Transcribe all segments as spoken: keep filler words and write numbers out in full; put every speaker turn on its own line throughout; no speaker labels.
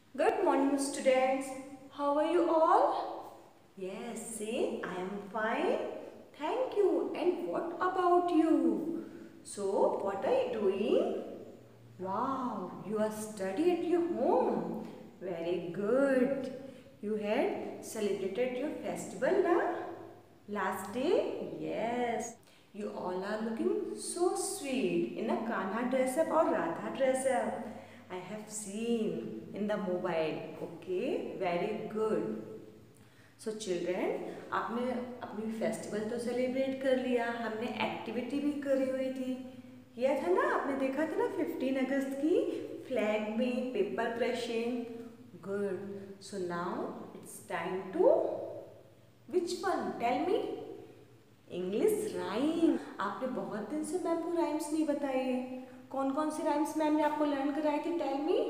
Good morning, students. How are you all? Yes, say I am fine. Thank you. And what about you? So, what are you doing? Wow, you are studying at your home. Very good. You had celebrated your festival, na? Last day? Yes. You all are looking so sweet in a Kanha dress up or Radha dress up. I have seen in the mobile. Okay, very good. So so, children आपने अपनी festival तो celebrate कर लिया, हमने activity भी करी हुई थी, किया था ना, आपने देखा था ना फिफ्टीन अगस्त की फ्लैग में paper crushing. Good. So now it's time to which one, tell me. English rhyme. आपने बहुत दिन से मैम को राइम्स नहीं बताए. कौन कौन सी राइम्स मैम ने आपको लर्न कराई थी, tell me.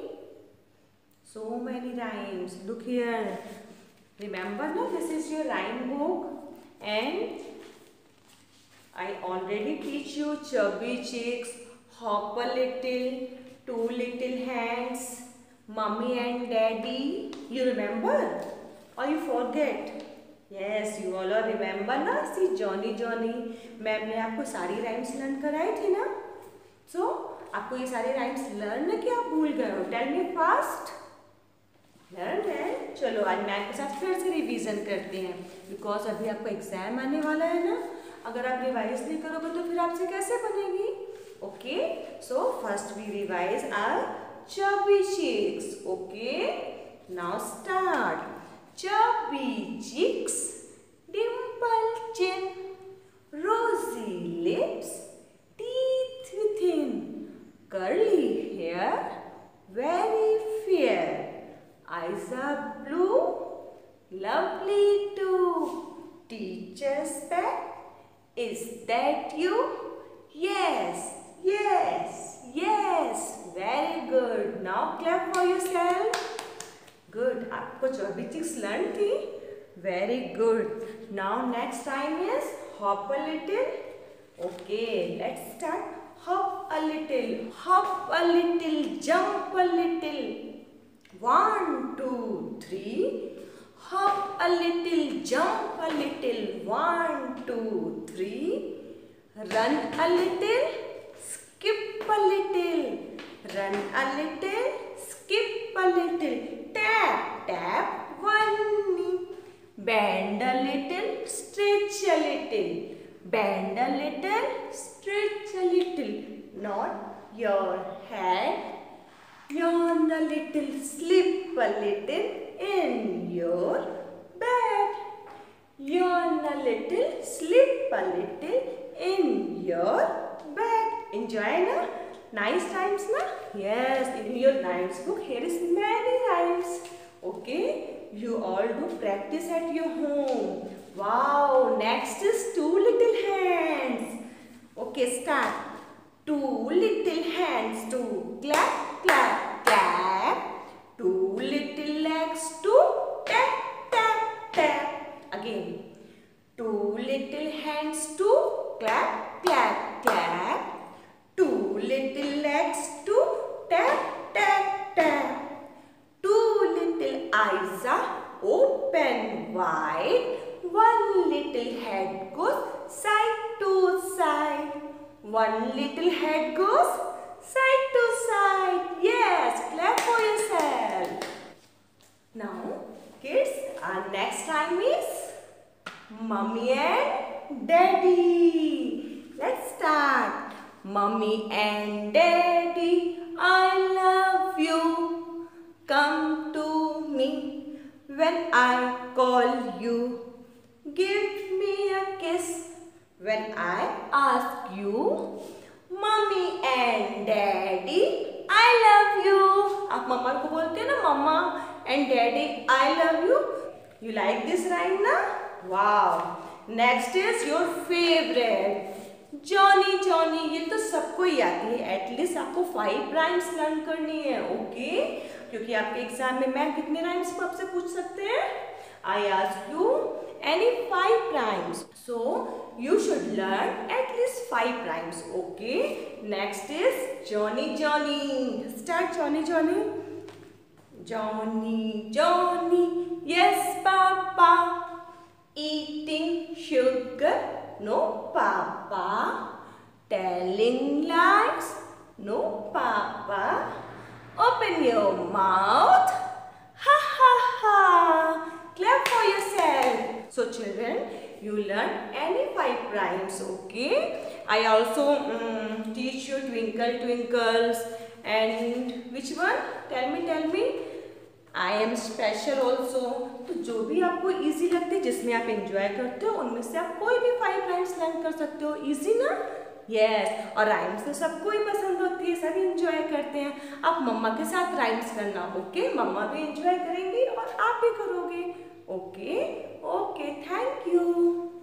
So many rhymes. Look here. Remember, no, this is your rhyme book and I already teach you chubby cheeks, hop a little, two little hands, mummy and daddy. You remember or you forget? Yes, you all are remember ना. See Johnny Johnny. Ma'am ने आपको सारी rhymes learn कराई थी ना. So आपको ये सारी rhymes learn है कि आप भूल गए हो? Tell me fast. लर्न है. चलो आज मैम के साथ फिर से रिवीजन करते हैं बिकॉज अभी आपका एग्जाम आने वाला है ना. अगर आप रिवाइज नहीं करोगे तो फिर आपसे कैसे बनेगी. Okay, so first we revise our chubby cheeks. Okay, now start. Chubby cheeks, dimple chin, rosy lips, teeth within, curly hair, very fair, eyes are blue, lovely too. Teacher's pet, is that you? Yes, yes, yes. Very good. Now clap for yourself. Good. आपको chubby cheeks learn थी. Very good. Now next time is hop a little. Okay, let's start. Hop a little, hop a little, jump a little. One, two, three. Hop a little, jump a little. One, two, three. Run a little, skip a little. Run a little, skip a little. Tap, tap, one knee. Bend a little, stretch a little. Bend a little, stretch a little. Nod your head. Yawn a little, sleep a little in your bed. Yawn a little, sleep a little in your bed. Enjoy na? Nice rhymes na? Yes, in your rhymes book here is many rhymes. Okay, you all do practice at your home. Wow, next is two little hands. Okay, start. Two little hands to clap. Clap, clap. Two little legs to tap, tap, tap. Again. Two little hands to clap, clap, clap. Two little legs to tap, tap, tap. Two little eyes are open wide. One little head goes side to side. One little head goes side to side. Yes, clap for yourself. Now, kids, our next time is Mummy and Daddy. Let's start. Mummy and Daddy, I love you. Come to me when I call you. Give me a kiss when I ask you. Mummy and daddy I love you. आप मम्मा को बोलते हैं ना, mumma and daddy I love you. You like this rhyme ना? Wow. Next is your favourite Johnny Johnny. ये तो सबको ही आती है. एटलीस्ट आपको फाइव राइम्स लर्न करनी है. ओके, क्योंकि आपके एग्जाम में मैम कितने राइम्स आपसे पूछ सकते हैं. I ask you any five rhymes. So you should learn at least five rhymes. Okay. Next is Johnny Johnny. Start Johnny Johnny. Johnny, Johnny, yes, Papa. Eating sugar, no, Papa. Telling lies, no, Papa. Open your mouth. Ha ha ha. Clap for yourself. So children, you learn any five rhymes, okay? I also um, teach you Twinkle Twinkles and which one? Tell me, tell me. I am special also. तो जो भी आपको easy लगते है, जिसमें आप enjoy करते हो, उनमें से आप कोई भी फाइव राइम्स लर्न कर सकते हो. इजी ना? Yes yes. और राइम्स तो सबको ही पसंद होती है, सभी एंजॉय करते हैं. आप मम्मा के साथ राइम्स करना, ओके? मम्मा भी एंजॉय करेंगी और आप भी करोगे. Okay okay, thank you.